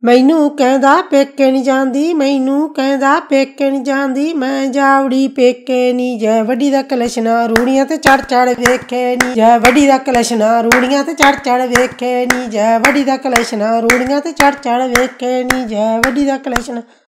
मैनू कहंदा पेके नहीं जांदी, मैनू कहंदा पेके नहीं जांदी, मैं जावड़ी पेके नी। जै वड्डी दा कलशना रूड़ियां ते चढ़ चढ़ वेखे नी, जै वड्डी दा कलशना रूड़ियां ते चढ़ चढ़ वेखे नी, जै वड्डी दा कलशना रूड़ियां ते चढ़ चढ़ वेखे नी, जै वड्डी दा कलशना।